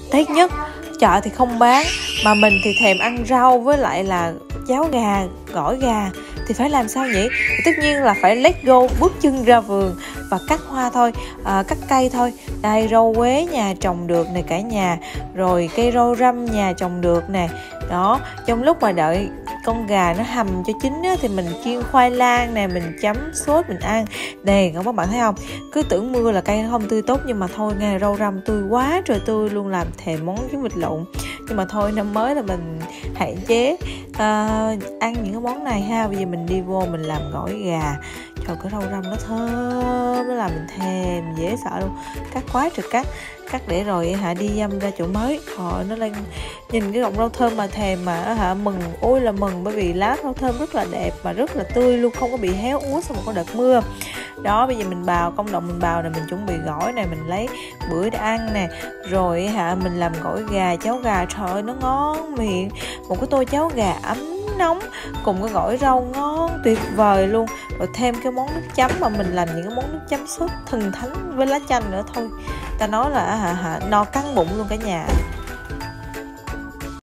Tiếc nhất, chợ thì không bán, mà mình thì thèm ăn rau với lại là cháo gà, gỏi gà, thì phải làm sao nhỉ? Thì tất nhiên là phải let go, bước chân ra vườn và cắt hoa thôi, cắt cây thôi. Đây, rau quế nhà trồng được nè cả nhà, rồi cây rau răm nhà trồng được nè. Đó, trong lúc mà đợi con gà nó hầm cho chín á, thì mình chiên khoai lang nè, mình chấm sốt mình ăn. Nè các bạn thấy không, cứ tưởng mưa là cây nó không tươi tốt, nhưng mà thôi nghe, rau răm tươi quá trời tươi luôn, làm thèm món trứng vịt lộn. Nhưng mà thôi, năm mới là mình hạn chế ăn những cái món này ha. Bây giờ mình đi vô mình làm gỏi gà. Trời, cái rau răm nó thơm, nó làm mình thèm dễ sợ luôn. Cắt quá trời cắt để rồi đi dăm ra chỗ mới. Nó lên nhìn cái gọng rau thơm mà thèm, mà mừng, ôi là mừng, bởi vì lá rau thơm rất là đẹp và rất là tươi luôn, không có bị héo úa sau một cái đợt mưa. Đó, bây giờ mình bào công đoạn, mình bào này, mình chuẩn bị gỏi này, mình lấy bữa để ăn nè, rồi mình làm gỏi gà, cháo gà. Trời ơi, nó ngon miệng, một cái tô cháo gà ấm nóng cùng cái gỏi rau ngon tuyệt vời luôn, rồi thêm cái món nước chấm mà mình làm những cái món nước chấm sốt thần thánh với lá chanh nữa, thôi ta nói là no căng bụng luôn cả nhà.